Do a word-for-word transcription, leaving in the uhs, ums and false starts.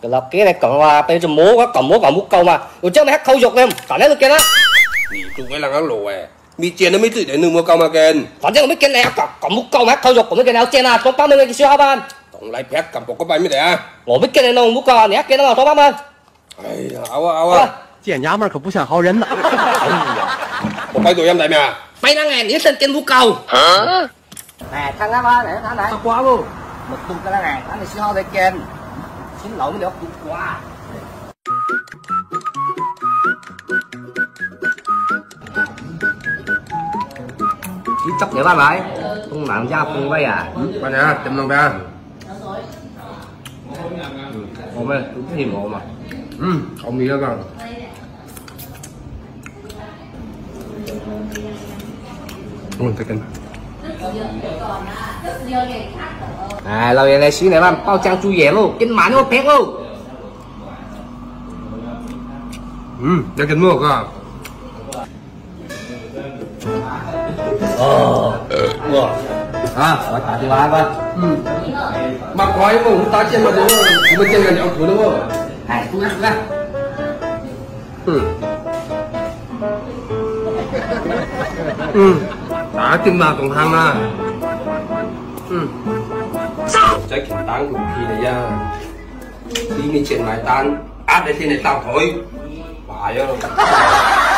cái là cái này còn là bây giờ múa có còn múa còn múa câu mà rồi chứ mày hát khâu dục em còn đấy được kia đó 你做嘅人一路誒，咪見都咪對人都冇夠嘛見。 反正我沒見你講講múa câu hát khâu dục我沒見你有見啊，裝包咩嘅小伙伴。 同你劈咁薄嗰班咩嚟啊？ 我沒見你弄múa câu啊，你還見到我裝包嗎？ 哎呀，嘔啊嘔啊！ 賤娘們可不像好人呐！ 哎呀，我擺度音睇咩啊？ mày đang nghe những tên kiến múa câu. Nè thằng á ba, nè thằng này. Quá luôn. Một tung cái này, thằng này xin ho để kèn. Xin lỗi mới được quá. Chỉ chọc để ba lại. Không làm ra không vay à? Ba nè, chấm lòng ra. Ngon mê, đúng thêm ngon mà. Ừ, không nghĩ đó con. Ui, cái kinh. À, lâu này xíu này bạn, bao trang chui dẻ luôn, kinh mãn nó phép luôn. Ừ, cái kinh mua con. Ờ, wow. À, gọi cả đi ba con. Ừ. Mà khói mà không ta trên mà đúng không? Chúng mình trên là nhỏ thứ đúng không? Này, cũng ăn, cũng ăn. Ừ. Ừ. Đã tim mà còn hăng à. Ừ. Trái kiểm tán của khi này ra. Đi mình chuyện mái tan. Áp đến thế này tao thôi. Bài á.